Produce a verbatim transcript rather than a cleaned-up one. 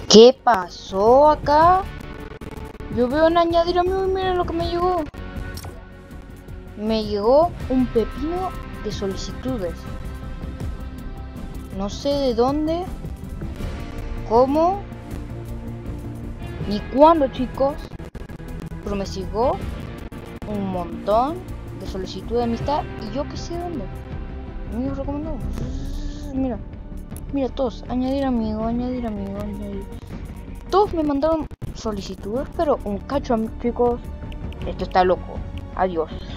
¿Qué pasó acá? Yo veo en añadir amigos y miren lo que me llegó. Me llegó un pepino de solicitudes. No sé de dónde, cómo, ni cuándo, chicos. Pero me llegó un montón de solicitudes de amistad y yo que sé dónde. Amigos recomendados. Mira, mira todos. Añadir amigo, añadir amigo, añadir. Todos me mandaron solicitudes, pero un cacho, chicos. Esto está loco. Adiós.